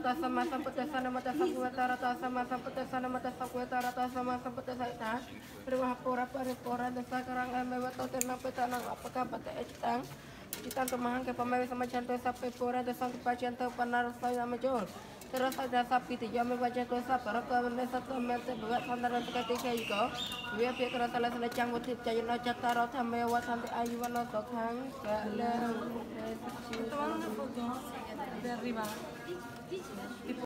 rata sama samputasa nama tasa kuwata rata sama samputasa nama tasa kuwata rata sama samputasa ita riwah pura paripura dasa karang amewa toten napetanang apakah bata etang kita kemahang ke pemain sama canto sampai pura dasa kepacian tau panar saya major terus ada sapi tiga membaca dosa para kami satu mete buat sandaran ketika itu dia pihak rasa lah selecang butit cair naca tarot sampai wat sampai ayuan notokang kalau Dari mana?